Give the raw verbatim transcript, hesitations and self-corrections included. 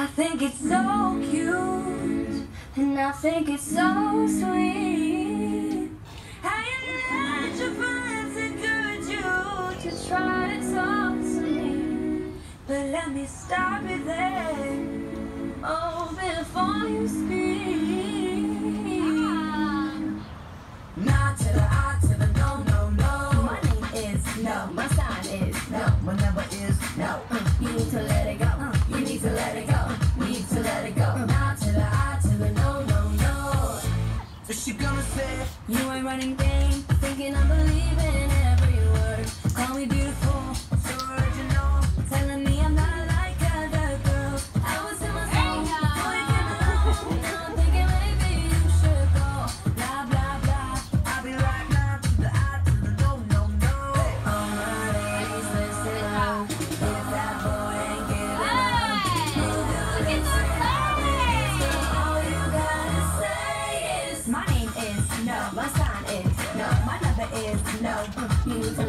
think it's so cute, and I think it's so sweet. How you let your friends encourage you to try to talk to me, but let me stop it there, oh, before you speak. Not to the I, to the no, no, no. My name is no, my sign is no, my number is no. You need to let it go. You need to let it go. Need to let it go. Not to the I, to the no, no, no. What's she gonna say? You ain't running things, thinking I believe in every word. Call me beautiful, so original, telling me I'm not like other girls. I was in my zone, before you came along. Now I'm thinking maybe you should go. Blah blah blah. I'll be right now to the I, to the no, no, no. All my ladies, listen up. If that boy ain't giving up, move your lips and all you gotta say is my name is no, my sign is no, my number is no. You need to